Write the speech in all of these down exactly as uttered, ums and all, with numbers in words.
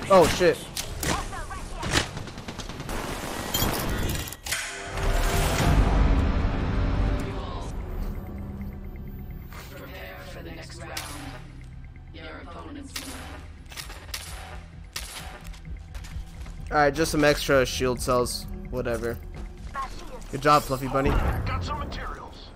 Oh shit. Prepare for the next round. Your opponent's Alright, just some extra shield cells. Whatever. Good job, Fluffy Bunny. Got some materials.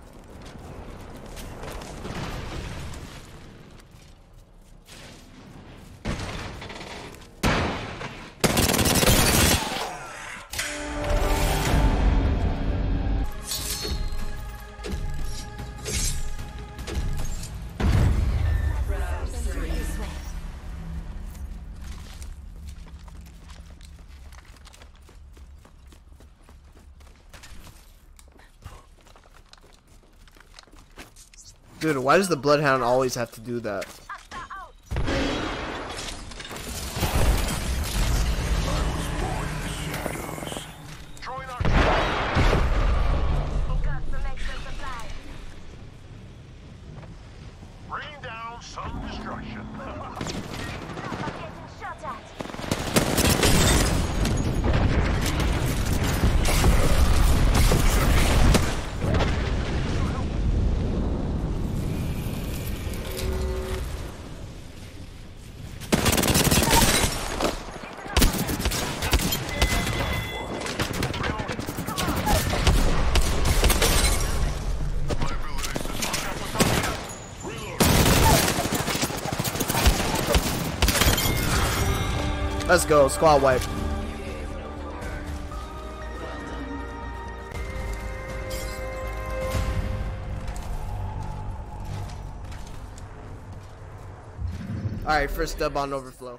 Dude, why does the Bloodhound always have to do that? Bring down some destruction. Let's go, squad wipe. Alright, first dub on Overflow.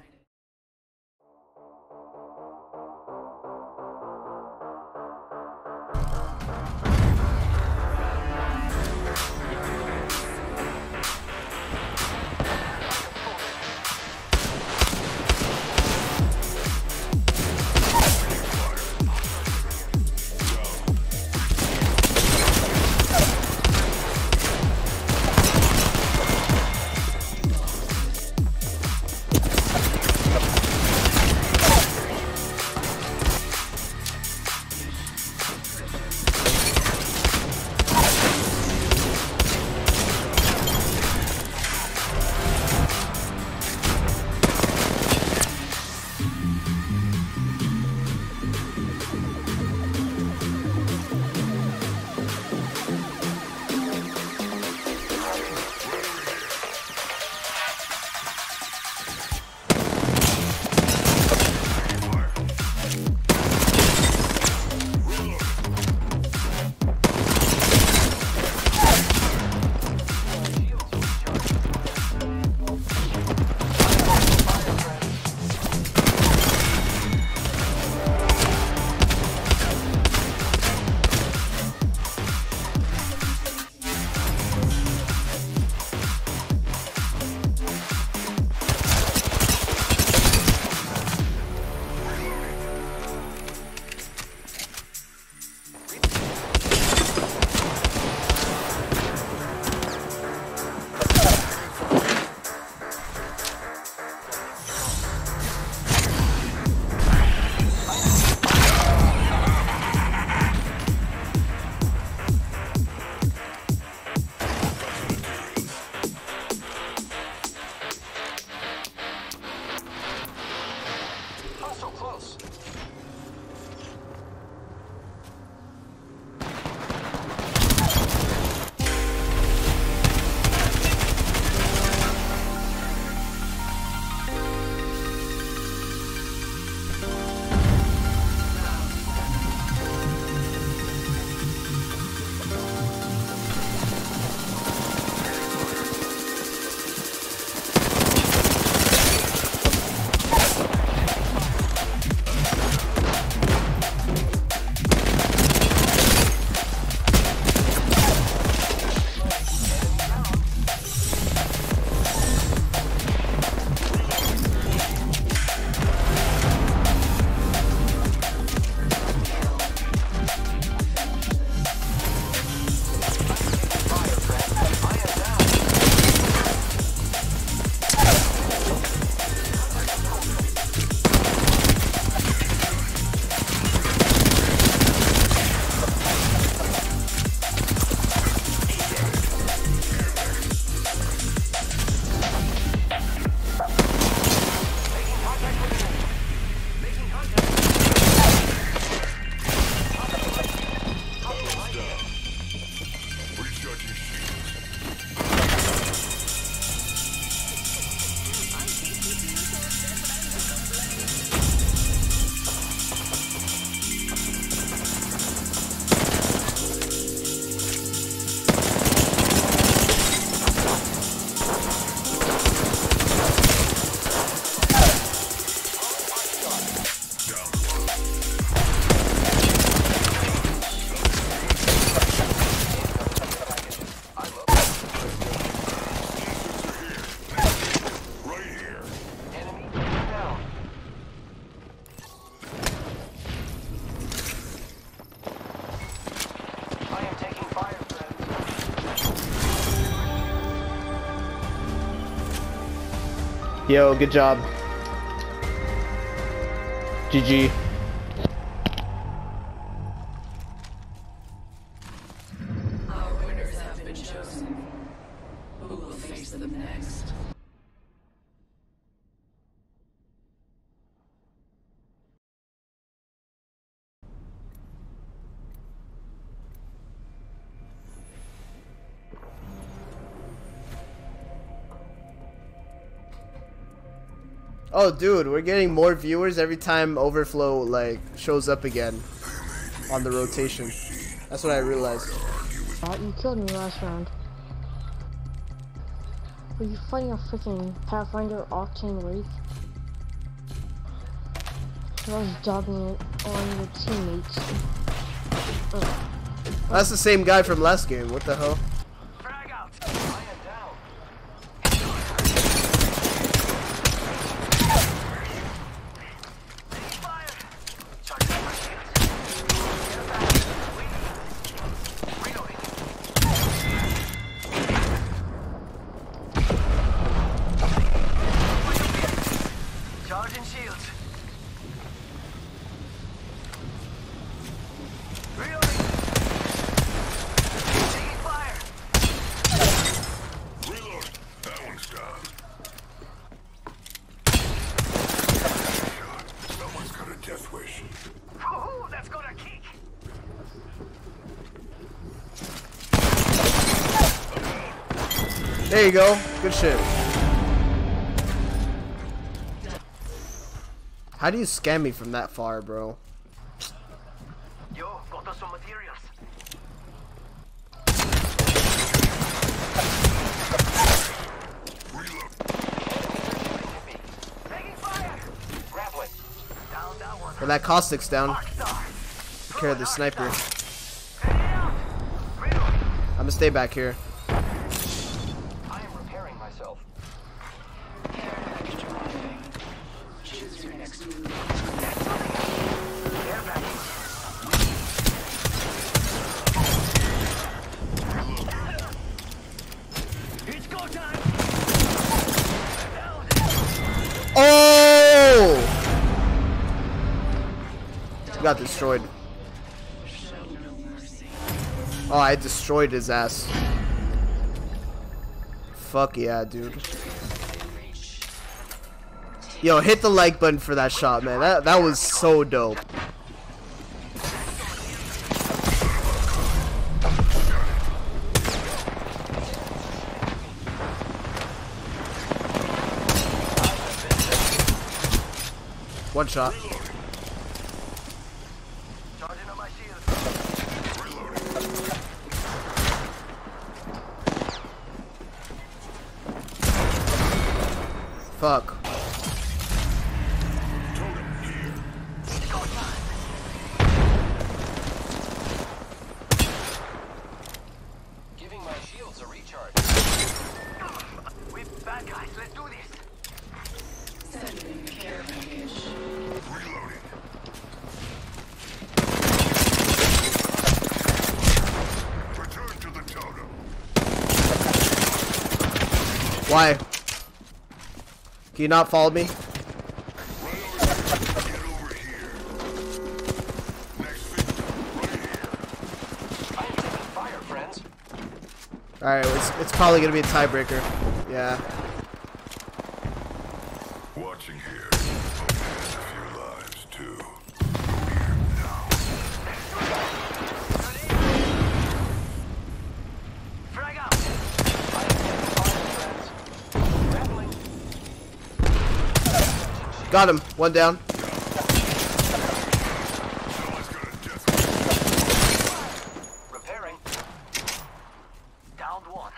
Yo, good job. G G. Our winners have been chosen. Who will face them next? Oh, dude, we're getting more viewers every time Overflow like shows up again on the rotation. That's what I realized. Uh, you killed me last round. Were you fighting a freaking Pathfinder Octane Wraith? I was dogging it on your teammates. Oh. That's the same guy from last game. What the hell? Frag out. I am down. Taking fire. Charging my shields. Get back. Reloading. Charging shields. Reloading. Taking fire. Reload. That one's down. Someone's got a death wish. Woohoo, that's gonna kick. There you go. Good shit. How do you scam me from that far, bro? Yo, got us some materials. Reload. Taking fire. Grappling. Down that one. Well, that caustic's down. Arc star. Take care of the sniper. Heading out. Reloading. I'm gonna stay back here. I am repairing myself. Care package arriving. Choose your next move. Air package. It's go time. Oh! He got destroyed. Show no mercy. Oh, I destroyed his ass. Fuck yeah, dude. Reach. Yo, hit the like button for that shot, man. That that was so dope. One shot. Charging on my shield. Fuck. Go time. Giving my shields a recharge. We're bad guys. Let's do this. Sending care package. Reloading. Return to the totem. Why? Can you not follow me? Get over here. Next victim, right here. I am taking fire, friends. Alright, it's, it's probably gonna be a tiebreaker. Yeah. Watching here. Hope he has a few lives too. Here now. Frag out. I am taking fire, friends. Grappling. Got him. One down. Someone's got a death wish. Repairing. Downed one.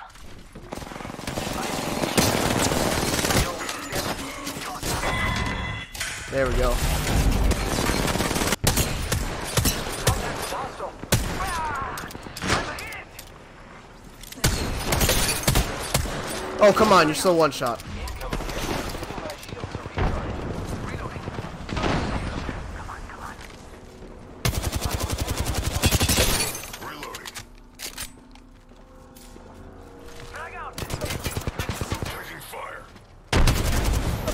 There we go. Hostile. Ah! I'm a hit. Oh, come on. You're still one shot. Incoming here. Giving my shields a recharge. Reloading. Come on, come on. Reloading. Frag out. Taking fire.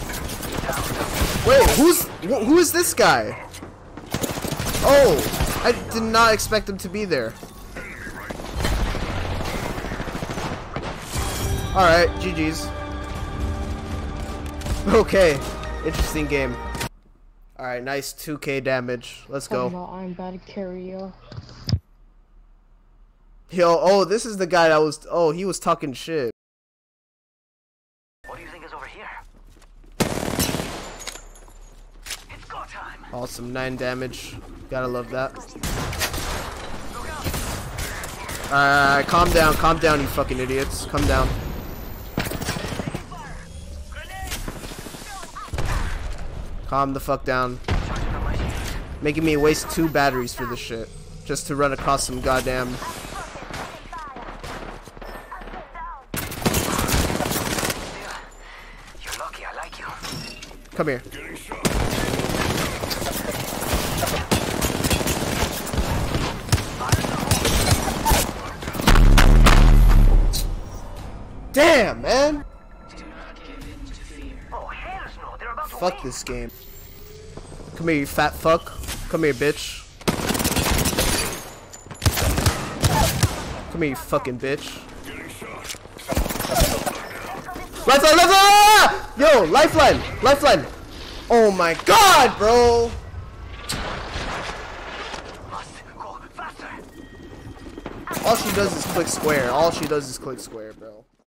Wait, who's wh who is this guy? Oh, I did not expect him to be there. All right, G G's. Okay, interesting game. All right, nice two K damage. Let's go. Talking about I'm bad carrier. Yo, oh, this is the guy that was. Oh, he was talking shit. What do you think is over here? It's go time. Awesome, nine damage. Gotta love that. Alright, calm down, calm down, you fucking idiots. Calm down. Calm the fuck down. Making me waste two batteries for this shit. Just to run across some goddamn... You're lucky, I like you. Come here. Damn, man! Oh, hell no, they're about to Fuck win. this game. Come here, you fat fuck. Come here, bitch. Come here, you fucking bitch. Lifeline, lifeline! Yo, lifeline, lifeline. Oh my god, bro. Must go faster. All she does is click square. All she does is click square, bro.